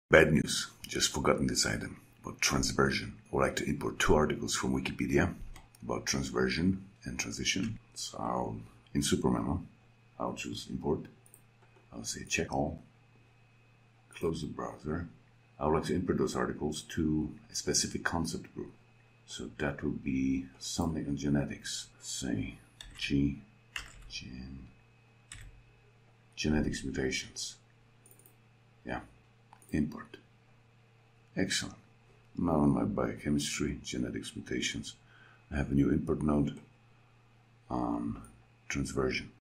Bad news, just forgotten this item about transversion. I would like to import 2 articles from Wikipedia about transversion and transition. So in SuperMemo, I'll choose import. I'll say check all, close the browser. I would like to import those articles to a specific concept group. So that would be something on genetics, say genetics mutations. Yeah, import. Excellent. Now in my biochemistry, genetics mutations, I have a new import node on transversion.